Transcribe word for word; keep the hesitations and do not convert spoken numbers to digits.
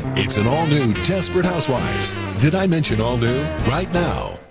It's an all-new Desperate Housewives. Did I mention all new? Right now.